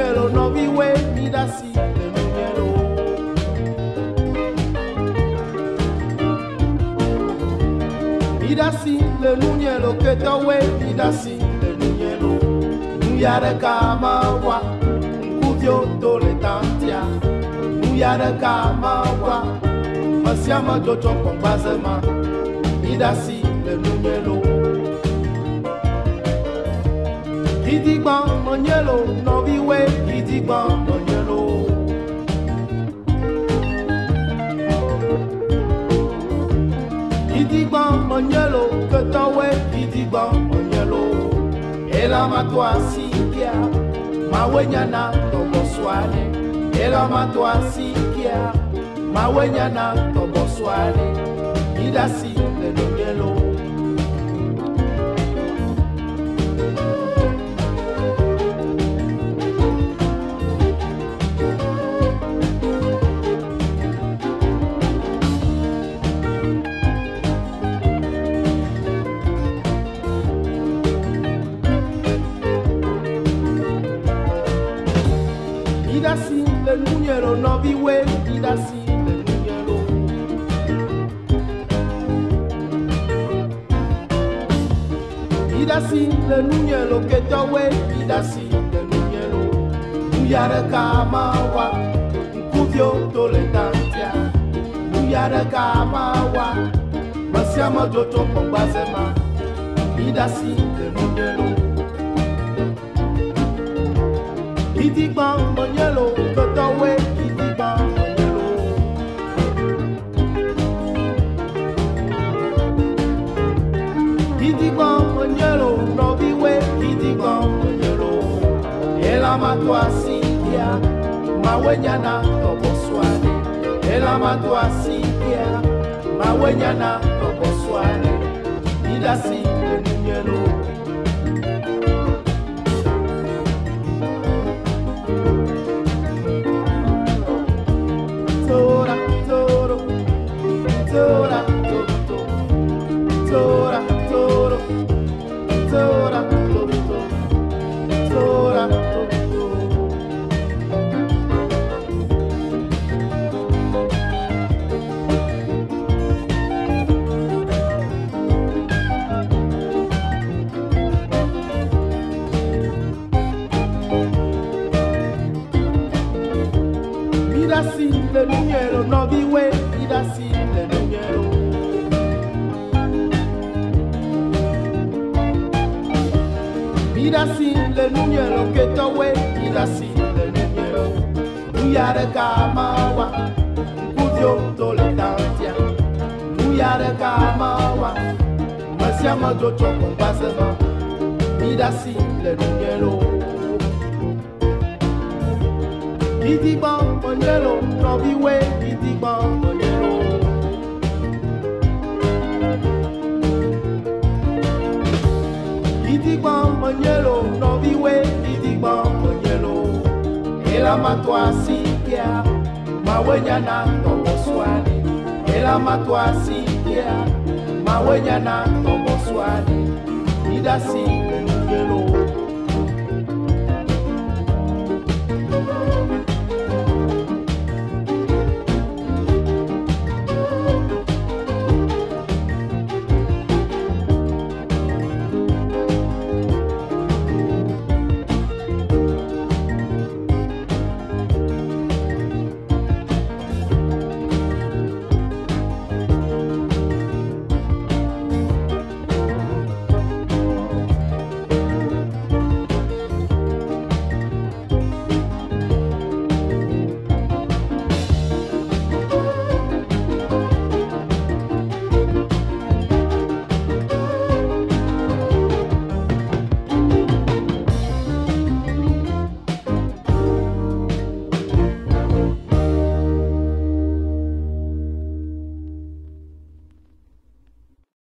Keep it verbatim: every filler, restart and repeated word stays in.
nuñelo no vive, mira si le nuñelo. Mira si le nuñelo que te we, mira si le nuñelo. Nuyare kama wa, nkuvyo tole tantia. Nuyare kama wa, masiama jojo kompazema. Mira si le nuñelo. Gidigba monyelo, no viwe, gidigba monyelo. Gidigba monyelo, ketawe, gidigba monyelo. Ela matwa sikia, mawenyana toboswane. Ela matwa sikia, mawenyana toboswane. Idasi le nuñelo. Idasi le nuñelo no viwe, idasi le nuñelo. Idasi le nuñelo que te we, idasi le nuñelo. Nuyare kama wa, nkuvyo tole tantia. Nuyare kama wa, masiama jojo kombazema. Idasi le nuñelo. Gidigba monyelo, kotowe, gidigba monyelo. Gidigba monyelo, no viwe, gidigba monyelo. Ela matwa sikia, mawenyana toboswane. Ela matwa sikia, mawenyana toboswane. Idasi le nuñelo. Tora, toto, tora, toro, tora, toto, tora, toto. Mira si le nuñelo no vive, mira si le nuñelo. Mira si le nuñelo que te we, mira si le nuñelo. Nuyare kama wa, nkuvyo tole tantia. Nuyare kama wa, masiama jojo kompazema. Mira si le nuñelo. Gidigba monyelo, no viwe, gidigba monyelo. Gidigba monyelo, no viwe, gidigba monyelo. Ela matwa sikia, mawenyana toboswane. Ela matwa sikia, mawenyana toboswane. Idasi